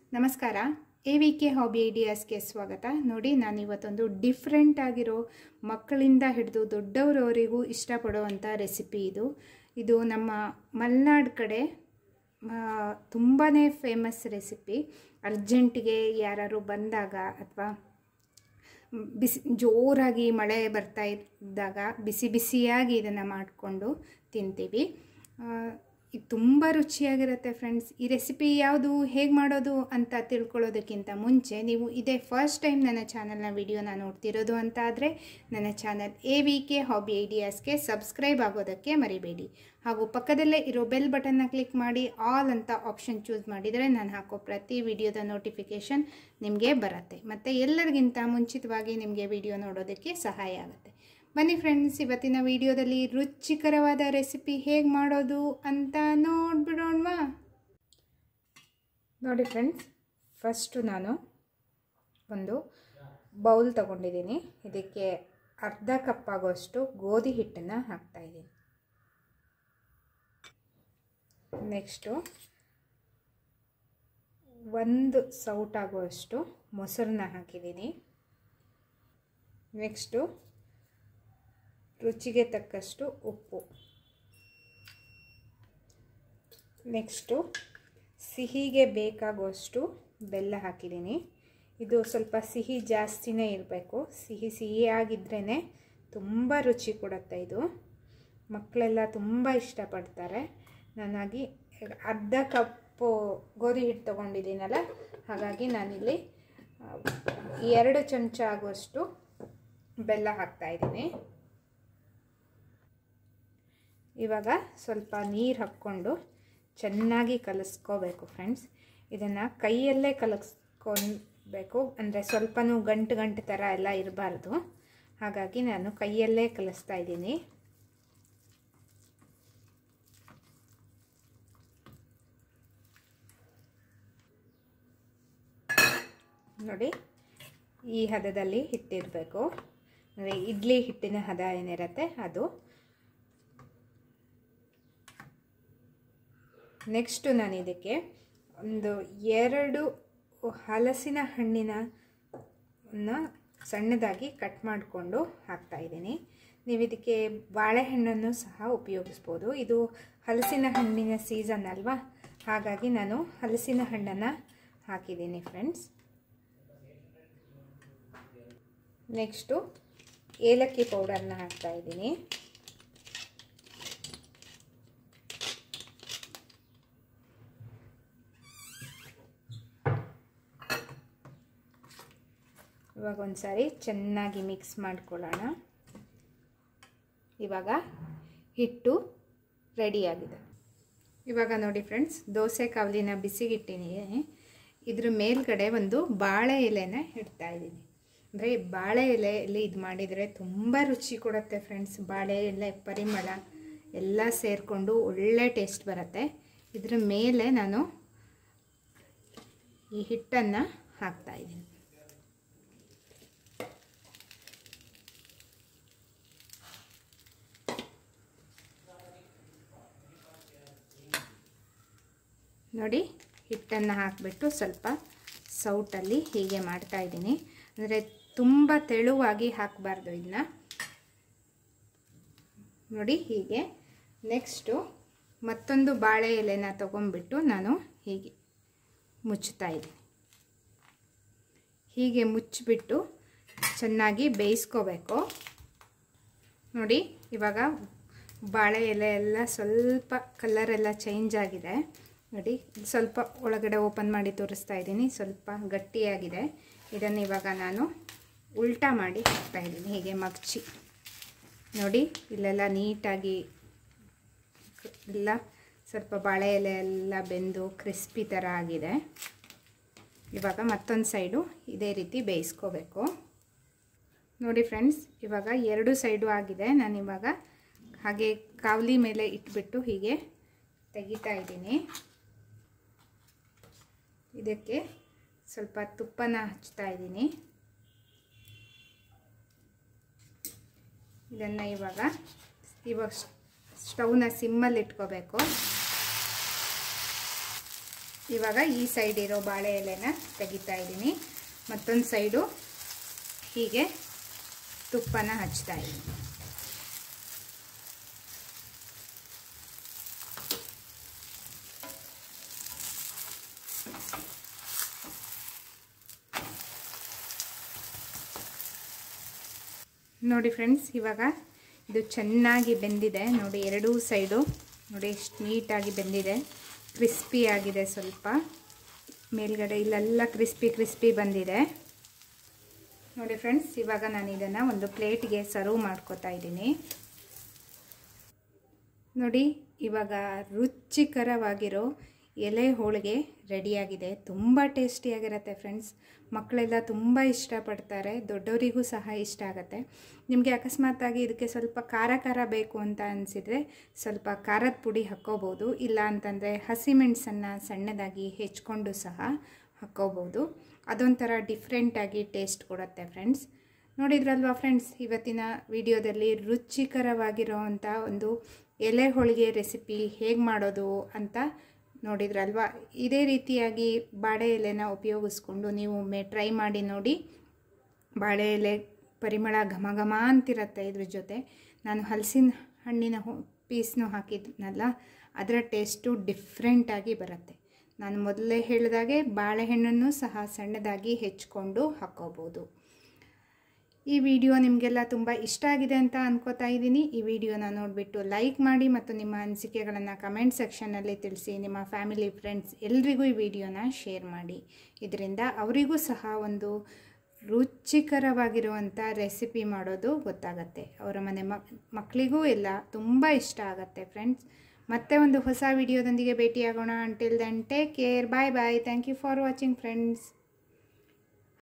ನಮಸ್ಕಾರ. AVK hobby ಐಡಿಯಾಸ್ಗೆ ಸ್ವಾಗತ. ನೋಡಿ, ನಾನು ಇವತ್ತೊಂದು ಡಿಫ್ರೆಂಟ್ ಆಗಿರೋ ಮಕ್ಕಳಿಂದ ಹಿಡಿದು ದೊಡ್ಡವರವರೆಗೂ ಇಷ್ಟಪಡುವಂಥ ರೆಸಿಪಿ ಇದು ನಮ್ಮ ಮಲೆನಾಡು ಕಡೆ ತುಂಬಾ ಫೇಮಸ್ ರೆಸಿಪಿ. ಅರ್ಜೆಂಟಿಗೆ ಯಾರು ಬಂದಾಗ ಅಥವಾ ಜೋರಾಗಿ ಮಳೆ ಬರ್ತಾ ಇದ್ದಾಗ ಬಿಸಿಯಾಗಿ ಇದನ್ನು ಮಾಡಿಕೊಂಡು ತಿಂತೀವಿ. ಇದು ತುಂಬ ರುಚಿಯಾಗಿರುತ್ತೆ ಫ್ರೆಂಡ್ಸ್. ಈ ರೆಸಿಪಿ ಯಾವುದು, ಹೇಗೆ ಮಾಡೋದು ಅಂತ ತಿಳ್ಕೊಳ್ಳೋದಕ್ಕಿಂತ ಮುಂಚೆ ನೀವು ಇದೇ ಫಸ್ಟ್ ಟೈಮ್ ನನ್ನ ಚಾನಲ್ನ ವಿಡಿಯೋನ ನೋಡ್ತಿರೋದು ಅಂತ ಆದರೆ ನನ್ನ ಚಾನಲ್ AVK ಹಾಬಿ ಐಡಿಯಾಸ್ಗೆ ಸಬ್ಸ್ಕ್ರೈಬ್ ಆಗೋದಕ್ಕೆ ಮರಿಬೇಡಿ. ಹಾಗೂ ಪಕ್ಕದಲ್ಲೇ ಇರೋ ಬೆಲ್ ಬಟನ್ನ ಕ್ಲಿಕ್ ಮಾಡಿ ಆಲ್ ಅಂತ ಆಪ್ಷನ್ ಚೂಸ್ ಮಾಡಿದರೆ ನಾನು ಹಾಕೋ ಪ್ರತಿ ವಿಡಿಯೋದ ನೋಟಿಫಿಕೇಷನ್ ನಿಮಗೆ ಬರುತ್ತೆ. ಮತ್ತು ಎಲ್ಲರಿಗಿಂತ ಮುಂಚಿತವಾಗಿ ನಿಮಗೆ ವಿಡಿಯೋ ನೋಡೋದಕ್ಕೆ ಸಹಾಯ ಆಗುತ್ತೆ. ಬನ್ನಿ ಫ್ರೆಂಡ್ಸ್, ಇವತ್ತಿನ ವಿಡಿಯೋದಲ್ಲಿ ರುಚಿಕರವಾದ ರೆಸಿಪಿ ಹೇಗೆ ಮಾಡೋದು ಅಂತ ನೋಡ್ಬಿಡೋಣವಾ. ನೋಡಿ ಫ್ರೆಂಡ್ಸ್, ಫಸ್ಟು ನಾನು ಒಂದು ಬೌಲ್ ತಗೊಂಡಿದ್ದೀನಿ. ಇದಕ್ಕೆ ಅರ್ಧ ಕಪ್ ಆಗೋಷ್ಟು ಗೋಧಿ ಹಿಟ್ಟನ್ನು ಹಾಕ್ತಾಯಿದ್ದೀನಿ. ನೆಕ್ಸ್ಟು 1 ಸೌಟ್ ಆಗುವಷ್ಟು ಮೊಸರನ್ನ ಹಾಕಿದ್ದೀನಿ. ನೆಕ್ಸ್ಟು ರುಚಿಗೆ ತಕ್ಕಷ್ಟು ಉಪ್ಪು. ನೆಕ್ಸ್ಟು ಸಿಹಿಗೆ ಬೇಕಾಗುವಷ್ಟು ಬೆಲ್ಲ ಹಾಕಿದ್ದೀನಿ. ಇದು ಸ್ವಲ್ಪ ಸಿಹಿ ಜಾಸ್ತಿನೇ ಇರಬೇಕು. ಸಿಹಿಯಾಗಿದ್ರೇ ತುಂಬ ರುಚಿ ಕೊಡುತ್ತೆ. ಇದು ಮಕ್ಕಳೆಲ್ಲ ತುಂಬ ಇಷ್ಟಪಡ್ತಾರೆ. ನಾನಾಗಿ ಅರ್ಧ ಕಪ್ಪು ಗೋಧಿ ಹಿಟ್ಟು ತೊಗೊಂಡಿದ್ದೀನಲ್ಲ, ಹಾಗಾಗಿ ನಾನಿಲ್ಲಿ 2 ಚಮಚ ಆಗುವಷ್ಟು ಬೆಲ್ಲ ಹಾಕ್ತಾಯಿದ್ದೀನಿ. ಇವಾಗ ಸ್ವಲ್ಪ ನೀರು ಹಾಕ್ಕೊಂಡು ಚೆನ್ನಾಗಿ ಕಲಿಸ್ಕೋಬೇಕು ಫ್ರೆಂಡ್ಸ್. ಇದನ್ನು ಕೈಯಲ್ಲೇ ಕಲಿಸ್ಕೊಬೇಕು, ಅಂದರೆ ಸ್ವಲ್ಪನೂ ಗಂಟು ಥರ ಎಲ್ಲ ಇರಬಾರ್ದು. ಹಾಗಾಗಿ ನಾನು ಕೈಯಲ್ಲೇ ಕಲಿಸ್ತಾ ಇದ್ದೀನಿ. ನೋಡಿ, ಈ ಹದದಲ್ಲಿ ಹಿಟ್ಟಿರಬೇಕು. ಅಂದರೆ ಇಡ್ಲಿ ಹಿಟ್ಟಿನ ಹದ ಏನಿರುತ್ತೆ ಅದು. ನೆಕ್ಸ್ಟು ನಾನು ಇದಕ್ಕೆ ಒಂದು 2 ಹಲಸಿನ ಹಣ್ಣಿನ ಸಣ್ಣದಾಗಿ ಕಟ್ ಮಾಡಿಕೊಂಡು ಹಾಕ್ತಾಯಿದ್ದೀನಿ. ನೀವು ಇದಕ್ಕೆ ಬಾಳೆಹಣ್ಣನ್ನು ಸಹ ಉಪಯೋಗಿಸ್ಬೋದು. ಇದು ಹಲಸಿನ ಹಣ್ಣಿನ ಸೀಸನ್ ಅಲ್ವಾ, ಹಾಗಾಗಿ ನಾನು ಹಲಸಿನ ಹಣ್ಣನ್ನು ಹಾಕಿದ್ದೀನಿ ಫ್ರೆಂಡ್ಸ್. ನೆಕ್ಸ್ಟು ಏಲಕ್ಕಿ ಪೌಡರ್ನ ಹಾಕ್ತಾಯಿದ್ದೀನಿ. ಇವಾಗ ಒಂದು ಸಾರಿ ಚೆನ್ನಾಗಿ ಮಿಕ್ಸ್ ಮಾಡ್ಕೊಳ್ಳೋಣ. ಇವಾಗ ಹಿಟ್ಟು ರೆಡಿಯಾಗಿದೆ. ಇವಾಗ ನೋಡಿ ಫ್ರೆಂಡ್ಸ್, ದೋಸೆ ಕಾವಲಿನ ಬಿಸಿಗಿಟ್ಟಿನಿ. ಇದ್ರ ಮೇಲ್ಗಡೆ ಒಂದು ಬಾಳೆ ಎಲೆನ ಇಡ್ತಾ ಇದ್ದೀನಿ. ಅಂದರೆ ಬಾಳೆ ಎಲೆಯಲ್ಲಿ ಇದು ಮಾಡಿದರೆ ತುಂಬ ರುಚಿ ಕೊಡುತ್ತೆ ಫ್ರೆಂಡ್ಸ್. ಬಾಳೆ ಎಲೆ ಪರಿಮಳ ಎಲ್ಲ ಸೇರಿಕೊಂಡು ಒಳ್ಳೆ ಟೇಸ್ಟ್ ಬರುತ್ತೆ. ಇದ್ರ ಮೇಲೆ ನಾನು ಈ ಹಿಟ್ಟನ್ನು ಹಾಕ್ತಾಯಿದ್ದೀನಿ. ನೋಡಿ, ಹಿಟ್ಟನ್ನು ಹಾಕಿಬಿಟ್ಟು ಸ್ವಲ್ಪ ಸೌಟಲ್ಲಿ ಹೀಗೆ ಮಾಡ್ತಾಯಿದ್ದೀನಿ. ಅಂದರೆ ತುಂಬ ತೆಳುವಾಗಿ ಹಾಕಬಾರ್ದು ಇದನ್ನ. ನೋಡಿ ಹೀಗೆ. ನೆಕ್ಸ್ಟು ಮತ್ತೊಂದು ಬಾಳೆ ಎಲೆನ ತೊಗೊಂಡ್ಬಿಟ್ಟು ನಾನು ಹೀಗೆ ಮುಚ್ತಾ ಇದ್ದೀನಿ. ಹೀಗೆ ಮುಚ್ಚಿಬಿಟ್ಟು ಚೆನ್ನಾಗಿ ಬೇಯಿಸ್ಕೋಬೇಕು. ನೋಡಿ, ಇವಾಗ ಬಾಳೆ ಎಲೆ ಎಲ್ಲ ಸ್ವಲ್ಪ ಕಲರೆಲ್ಲ ಚೇಂಜ್ ಆಗಿದೆ. ನೋಡಿ, ಸ್ವಲ್ಪ ಒಳಗಡೆ ಓಪನ್ ಮಾಡಿ ತೋರಿಸ್ತಾ ಇದ್ದೀನಿ. ಸ್ವಲ್ಪ ಗಟ್ಟಿಯಾಗಿದೆ. ಇದನ್ನು ಇವಾಗ ನಾನು ಉಲ್ಟಾ ಮಾಡಿ ಹಾಕ್ತಾಯಿದ್ದೀನಿ, ಹೀಗೆ ಮಗ್ಚಿ. ನೋಡಿ, ಇಲ್ಲೆಲ್ಲ ನೀಟಾಗಿ ಎಲ್ಲ ಸ್ವಲ್ಪ ಬಾಳೆ ಎಲೆ ಎಲ್ಲ ಬೆಂದು ಕ್ರಿಸ್ಪಿ ಥರ ಆಗಿದೆ. ಇವಾಗ ಮತ್ತೊಂದು ಸೈಡು ಇದೇ ರೀತಿ ಬೇಯಿಸ್ಕೋಬೇಕು. ನೋಡಿ ಫ್ರೆಂಡ್ಸ್, ಇವಾಗ 2 ಸೈಡು ಆಗಿದೆ. ನಾನಿವಾಗ ಹಾಗೆ ಕಾವಲಿ ಮೇಲೆ ಇಟ್ಬಿಟ್ಟು ಹೀಗೆ ತೆಗಿತಾ ಇದ್ದೀನಿ. ಇದಕ್ಕೆ ಸ್ವಲ್ಪ ತುಪ್ಪನ ಹಚ್ತಾ ಇದ್ದೀನಿ. ಇದನ್ನು ಇವಾಗ ಸ್ಟವ್ನ ಸಿಮ್ಮಲ್ಲಿ ಇಟ್ಕೋಬೇಕು. ಇವಾಗ ಈ ಸೈಡ್ ಇರೋ ಬಾಳೆ ಎಲೆನ ತೆಗಿತಾ ಇದ್ದೀನಿ, ಮತ್ತೊಂದು ಸೈಡು ಹೀಗೆ ತುಪ್ಪನ ಹಚ್ತಾ ಇದ್ದೀನಿ. ನೋಡಿ ಫ್ರೆಂಡ್ಸ್, ಇವಾಗ ಇದು ಚೆನ್ನಾಗಿ ಬೆಂದಿದೆ ನೋಡಿ. ಎರಡೂ ಸೈಡು ನೋಡಿ ಎಷ್ಟು ನೀಟಾಗಿ ಬೆಂದಿದೆ, ಕ್ರಿಸ್ಪಿ ಆಗಿದೆ. ಸ್ವಲ್ಪ ಮೇಲ್ಗಡೆ ಇಲ್ಲೆಲ್ಲ ಕ್ರಿಸ್ಪಿ ಬಂದಿದೆ ನೋಡಿ ಫ್ರೆಂಡ್ಸ್. ಇವಾಗ ನಾನು ಇದನ್ನು ಒಂದು ಪ್ಲೇಟ್ಗೆ ಸರ್ವ್ ಮಾಡ್ಕೋತಾ ಇದ್ದೀನಿ ನೋಡಿ. ಇವಾಗ ರುಚಿಕರವಾಗಿರೋ ಎಲೆ ಹೋಳಿಗೆ ರೆಡಿಯಾಗಿದೆ. ತುಂಬ ಟೇಸ್ಟಿಯಾಗಿರುತ್ತೆ ಫ್ರೆಂಡ್ಸ್. ಮಕ್ಕಳೆಲ್ಲ ತುಂಬ ಇಷ್ಟಪಡ್ತಾರೆ, ದೊಡ್ಡವರಿಗೂ ಸಹ ಇಷ್ಟ ಆಗುತ್ತೆ. ನಿಮಗೆ ಅಕಸ್ಮಾತಾಗಿ ಇದಕ್ಕೆ ಸ್ವಲ್ಪ ಖಾರ ಬೇಕು ಅಂತ ಅನಿಸಿದರೆ ಸ್ವಲ್ಪ ಖಾರದ ಪುಡಿ ಹಾಕ್ಕೋಬೋದು, ಇಲ್ಲ ಅಂತಂದರೆ ಹಸಿಮೆಣಸನ್ನು ಸಣ್ಣದಾಗಿ ಹೆಚ್ಕೊಂಡು ಸಹ ಹಾಕ್ಕೋಬೋದು. ಅದೊಂಥರ ಡಿಫ್ರೆಂಟಾಗಿ ಟೇಸ್ಟ್ ಕೊಡುತ್ತೆ ಫ್ರೆಂಡ್ಸ್. ನೋಡಿದ್ರಲ್ವಾ ಫ್ರೆಂಡ್ಸ್, ಇವತ್ತಿನ ವಿಡಿಯೋದಲ್ಲಿ ರುಚಿಕರವಾಗಿರೋವಂಥ ಒಂದು ಎಲೆ ಹೋಳಿಗೆ ರೆಸಿಪಿ ಹೇಗೆ ಮಾಡೋದು ಅಂತ ನೋಡಿದ್ರಲ್ವಾ. ಇದೇ ರೀತಿಯಾಗಿ ಬಾಳೆ ಎಲೆನ ಉಪಯೋಗಿಸ್ಕೊಂಡು ನೀವು ಒಮ್ಮೆ ಟ್ರೈ ಮಾಡಿ ನೋಡಿ. ಬಾಳೆ ಎಲೆ ಪರಿಮಳ ಘಮ ಘಮ ಅಂತಿರುತ್ತೆ. ಇದ್ರ ಜೊತೆ ನಾನು ಹಲಸಿನ ಹಣ್ಣಿನ ಪೀಸ್ನು ಹಾಕಿದ್ನಲ್ಲ, ಅದರ ಟೇಸ್ಟು ಡಿಫ್ರೆಂಟಾಗಿ ಬರುತ್ತೆ. ನಾನು ಮೊದಲೇ ಹೇಳಿದಾಗೆ ಬಾಳೆಹಣ್ಣನ್ನು ಸಹ ಸಣ್ಣದಾಗಿ ಹೆಚ್ಕೊಂಡು ಹಾಕ್ಕೋಬೋದು. ಈ ವಿಡಿಯೋ ನಿಮಗೆಲ್ಲ ತುಂಬ ಇಷ್ಟ ಆಗಿದೆ ಅಂತ ಅನ್ಕೋತಾ ಇದ್ದೀನಿ. ಈ ವಿಡಿಯೋನ ನೋಡಿಬಿಟ್ಟು ಲೈಕ್ ಮಾಡಿ ಮತ್ತು ನಿಮ್ಮ ಅನಿಸಿಕೆಗಳನ್ನು ಕಮೆಂಟ್ ಸೆಕ್ಷನ್ನಲ್ಲಿ ತಿಳಿಸಿ. ನಿಮ್ಮ ಫ್ಯಾಮಿಲಿ ಫ್ರೆಂಡ್ಸ್ ಎಲ್ರಿಗೂ ಈ ವಿಡಿಯೋನ ಶೇರ್ ಮಾಡಿ. ಇದರಿಂದ ಅವರಿಗೂ ಸಹ ಒಂದು ರುಚಿಕರವಾಗಿರುವಂಥ ರೆಸಿಪಿ ಮಾಡೋದು ಗೊತ್ತಾಗತ್ತೆ. ಅವರ ಮನೆ ಮಕ್ಕಳಿಗೂ ಎಲ್ಲ ತುಂಬ ಇಷ್ಟ ಆಗುತ್ತೆ ಫ್ರೆಂಡ್ಸ್. ಮತ್ತೆ ಒಂದು ಹೊಸ ವಿಡಿಯೋದೊಂದಿಗೆ ಭೇಟಿಯಾಗೋಣ. Until then take care, bye bye. Thank you for watching friends.